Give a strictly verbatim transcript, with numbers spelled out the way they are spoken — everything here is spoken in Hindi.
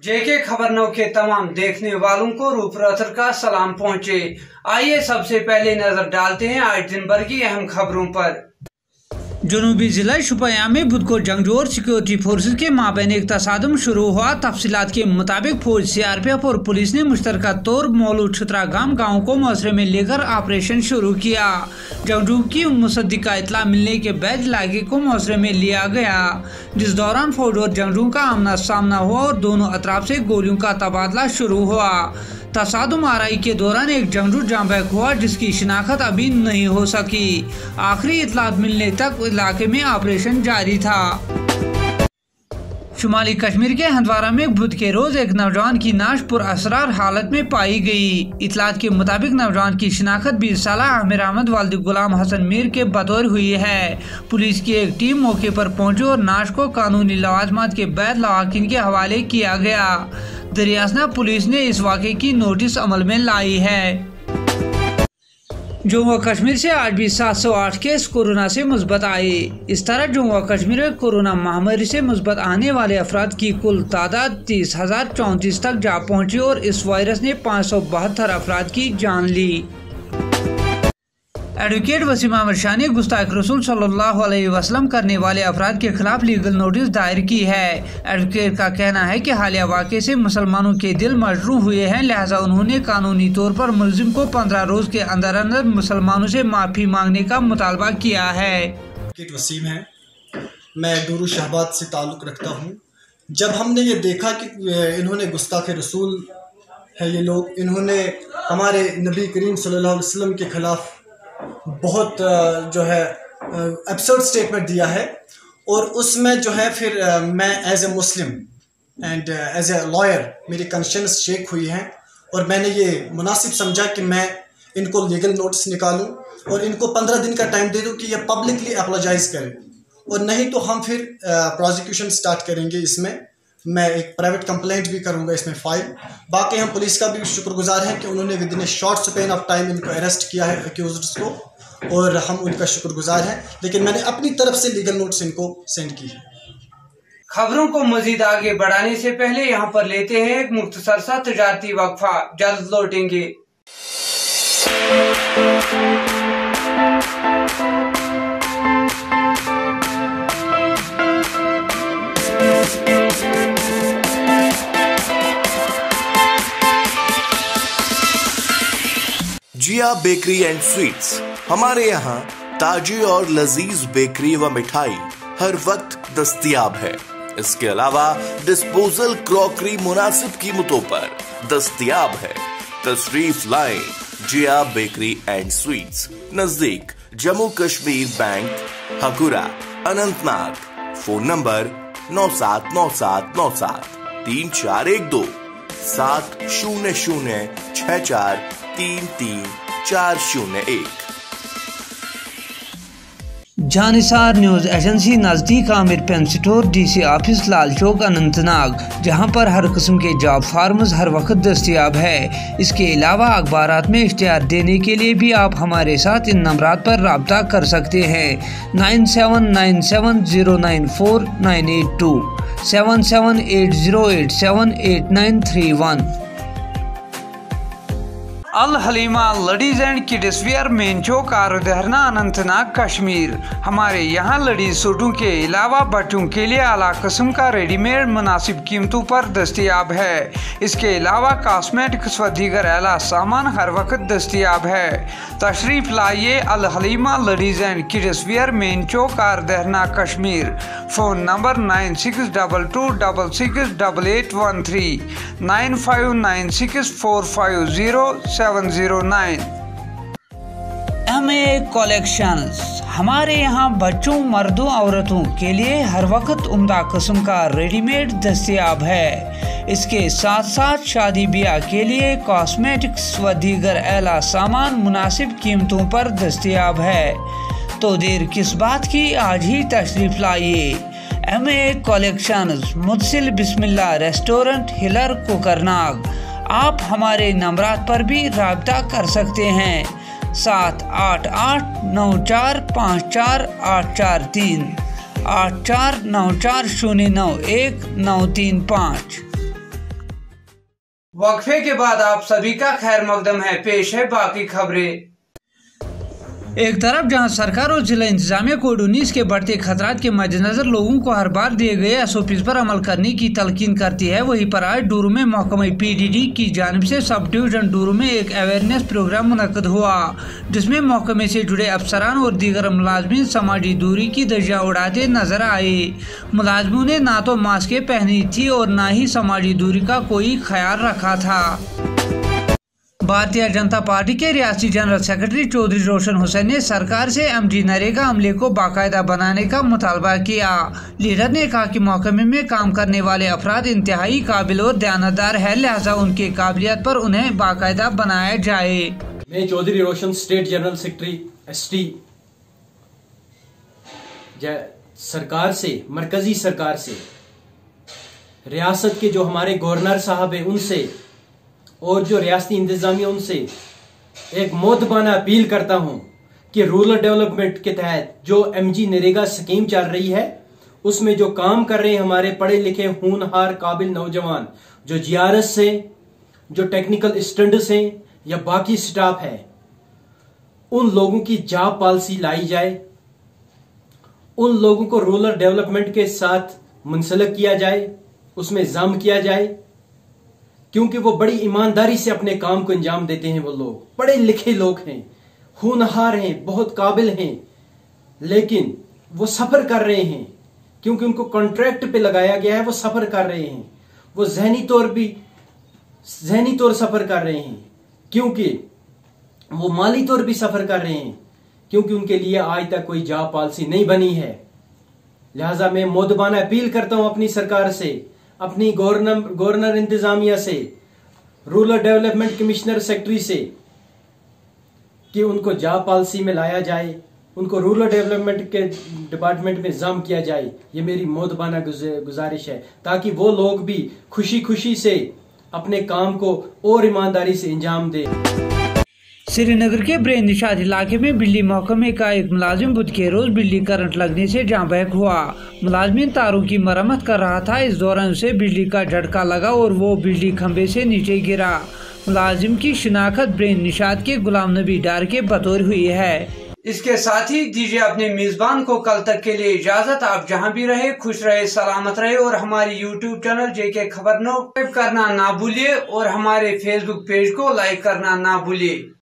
जेके खबर नौ के तमाम देखने वालों को रूपरथर का सलाम पहुंचे। आइए सबसे पहले नजर डालते हैं आज दिन भर की अहम खबरों पर। जनूबी जिला शुपियां में बुध को जंगजू और सिक्योरिटी फोर्सेज के माबैन एक तसादम शुरू हुआ। तफसीलात के मुताबिक फौज, सीआरपीएफ और पुलिस ने मुश्तरका तौर मौलूद छतरागाम गाँव को मुहसरे में लेकर ऑपरेशन शुरू किया। जंगजू की मुसद्दिका इतला मिलने के बाद इलाके को मुहसरे में लिया गया, जिस दौरान फौज और जंगजू का आमना सामना हुआ और दोनों अतराफ से गोलियों का तबादला शुरू हुआ। तसादुम आराई के दौरान एक जंगजू जाँ बहक हुआ, जिसकी शिनाख्त अभी नहीं हो सकी। आखिरी इतलात मिलने तक इलाके में ऑपरेशन जारी था। शुमाली कश्मीर के हंदवारा में बुध के रोज एक नौजवान की नाश पुरअसरार हालत में पाई गई। इतलात के मुताबिक नौजवान की शिनाख्त बीस साल आमिर अहमद वालिद गुलाम हसन मीर के बतौर हुई है। पुलिस की एक टीम मौके पर पहुंची और नाश को कानूनी लवाजमात के बाद लवाकिन के हवाले किया गया। दरियासना पुलिस ने इस वाक़े की नोटिस अमल में लाई है। जम्मू व कश्मीर से आज भी सात सौ आठ केस कोरोना से मुस्बत आए। इस तरह जम्मू व कश्मीर में कोरोना महामारी से मुस्बत आने वाले अफराद की कुल तादाद तीस हजार चौंतीस तक जा पहुंची और इस वायरस ने पाँच सौ बहत्तर अफराद की जान ली। एडवोकेट वसीम अहमद शाह ने गुस्ताख रसूल सल्लल्लाहु अलैहि वसल्लम करने वाले अफराद के खिलाफ लीगल नोटिस दायर की है। एडवोकेट का कहना है कि हालिया वाक़े से मुसलमानों के दिल मजरूह हुए हैं, लिहाजा उन्होंने कानूनी तौर पर मुलजिम को पंद्रह रोज के अंदर अंदर मुसलमानों से माफ़ी मांगने का मुतालबा किया है। एडवोकेट वसीम है, मैं डूरू शाहबाद से ताल्लुक़ रखता हूँ। जब हमने ये देखा कि इन्होंने गुस्ताख रसूल है ये लोग, इन्होंने हमारे नबी करीम सल्लल्लाहु अलैहि वसल्लम के खिलाफ बहुत जो है एब्सर्ड स्टेटमेंट दिया है, और उसमें जो है फिर मैं as a Muslim and as a lawyer मेरी कंशियंस शेक हुई है, और मैंने ये मुनासिब समझा कि मैं इनको लीगल नोटिस निकालूं और इनको पंद्रह दिन का टाइम दे दूं कि ये पब्लिकली अपोलोजाइज़ करें, और नहीं तो हम फिर प्रोसिक्यूशन स्टार्ट करेंगे। इसमें मैं एक प्राइवेट कंप्लेंट भी करूंगा इसमें फ़ाइल। बाकी हम पुलिस का भी शुक्रगुजार हैं कि उन्होंने within a short span of time इनको अरेस्ट किया है, अक्यूज्ड्स को, और हम उनका शुक्रगुजार हैं। लेकिन मैंने अपनी तरफ से लीगल नोटिस इनको सेंड की है। खबरों को मजीद आगे बढ़ाने से पहले यहाँ पर लेते हैं एक मुख्तसर सा तजारती वक्फा, जल्द लौटेंगे। जिया बेकरी एंड स्वीट्स, हमारे यहाँ ताजी और लजीज बेकरी व मिठाई हर वक्त दस्तयाब है। इसके अलावा डिस्पोजल क्रॉकरी मुनासिब कीमतों पर दस्तयाब है। तशरीफ लाएं जिया बेकरी एंड स्वीट्स, नजदीक Jammu Kashmir bank, Hakura, Anantnag. Phone number नौ सात नौ सात नौ सात तीन चार एक दो सात शून्य शून्य छह चार तीन तीन चार शून्य एक। जानिसार न्यूज एजेंसी नजदीक Aamir pen store, DC office, Lal Chowk, Anantnag, जहां पर हर किस्म के जॉब फार्म्स हर वक्त दस्तयाब है। इसके अलावा अखबारात में इश्तिहार देने के लिए भी आप हमारे साथ इन नंबरात पर राब्ता कर सकते हैं। Nine seven nine seven zero nine four nine eight two, seven seven eight zero eight seven eight nine three one. Al Halima ladies and kids wear, main Chowk, Arodharna, Anantnag, Kashmir. हमारे यहाँ लेडीज सूटों के अलावा बच्चों के लिए आला किस्म का रेडीमेड मुनासिब कीमतों पर दस्तयाब है। इसके अलावा कॉस्मेटिक्स व दीगर आला सामान हर वक्त दस्तयाब है। तशरीफ लाइए Al Halima ladies and kids wear, main Chowk, Arodharna, Kashmir. Phone number nine six double two double six double eight one three, nine five nine six four five zero seven zero nine. M A collections, हमारे यहाँ बच्चों, मर्दों, औरतों के लिए हर वक्त उम्दा किस्म का रेडीमेड दस्तयाब है। इसके साथ साथ शादी ब्याह के लिए कॉस्मेटिक्स व दीगर आला सामान मुनासिब कीमतों पर दस्तयाब है। तो देर किस बात की, आज ही तशरीफ लाइए। M A collections, Mudasil Bismillah restaurant, Hiller, Kokernag. आप हमारे नंबरात पर भी राब्ता कर सकते हैं। सात आठ आठ नौ चार पाँच चार आठ चार तीन, आठ चार नौ चार शून्य नौ एक नौ तीन पाँच। वक्फे के बाद आप सभी का खैर मकदम है, पेश है बाकी खबरें। एक तरफ जहां सरकार और जिला इंतजामिया कोविड उन्नीस के बढ़ते खतरात के मद्देनजर लोगों को हर बार दिए गए एस ओ पीज पर अमल करने की तलकीन करती है, वहीं पर आज डूरू में महकमा पी डी डी की जानिब से सब डिवीजन डूरू में एक अवेयरनेस प्रोग्राम मुनक्कद हुआ, जिसमें महकमे से जुड़े अफसरान और दीगर मुलाजमीन समाजी दूरी की धज्जियां उड़ाते नजर आए। मुलाजमों ने ना तो मास्कें पहनी थी और न ही समाजी दूरी का कोई ख्याल रखा था। भारतीय जनता पार्टी के रियासती जनरल सेक्रेटरी चौधरी रोशन हुसैन ने सरकार से एम जी नरेगा अमले को बाकायदा बनाने का मुतालबा किया। लीडर ने कहा कि महकमे में काम करने वाले अफराद इंतहाई काबिल और दयानतदार है, लिहाजा उनकी काबिलियत पर उन्हें बाकायदा बनाया जाए। मैं Chaudhary Roshan state general secretary S T सरकार से, मरकजी सरकार से, रियासत के जो हमारे गवर्नर साहब है उनसे और जो रियासती इंतजामिया उनसे एक मोदबाना अपील करता हूं कि रूरल डेवलपमेंट के तहत जो एम जी नरेगा स्कीम चल रही है उसमें जो काम कर रहे हैं हमारे पढ़े लिखे होनहार काबिल नौजवान, जो जी आर एस से, जो टेक्निकल स्टूडेंट्स हैं या बाकी स्टाफ है, उन लोगों की जॉब पॉलिसी लाई जाए, उन लोगों को रूरल डेवलपमेंट के साथ मुंसलिक किया जाए, उसमें जाम किया जाए, क्योंकि वो बड़ी ईमानदारी से अपने काम को अंजाम देते हैं। वो लोग पढ़े लिखे लोग हैं, होनहार हैं, बहुत काबिल हैं, लेकिन वो सफर कर रहे हैं क्योंकि उनको कॉन्ट्रैक्ट पे लगाया गया है। वो सफर कर रहे हैं, वो जहनी तौर भी जहनी तौर सफर कर रहे हैं, क्योंकि वो माली तौर भी सफर कर रहे हैं, क्योंकि उनके लिए आज तक कोई जॉब पॉलिसी नहीं बनी है। लिहाजा मैं मोदबाना अपील करता हूं अपनी सरकार से, अपनी गवर्नर गवर्नर इंतजामिया से, रूरल डेवलपमेंट कमिश्नर सेक्रेटरी से, कि उनको जॉब पॉलिसी में लाया जाए, उनको रूरल डेवलपमेंट के डिपार्टमेंट में जाम किया जाए। ये मेरी मोदबाना गुजारिश है, ताकि वो लोग भी खुशी खुशी से अपने काम को और ईमानदारी से अंजाम दें। श्रीनगर के ब्रेन निशात इलाके में बिजली महकमे का एक मुलाजिम बुध के रोज बिजली करंट लगने से जान बहक हुआ। मुलाजिम तारों की मरम्मत कर रहा था, इस दौरान उसे बिजली का झटका लगा और वो बिजली खंभे से नीचे गिरा। मुलाजिम की शिनाख्त ब्रेन निशात के गुलाम नबी डार के बतौर हुई है। इसके साथ ही दीजिए अपने मेजबान को कल तक के लिए इजाजत। आप जहां भी रहे खुश रहे, सलामत रहे और हमारी यूट्यूब चैनल जेके खबर नो सब्सक्राइब करना ना भूलिए और हमारे फेसबुक पेज को लाइक करना ना भूलिए।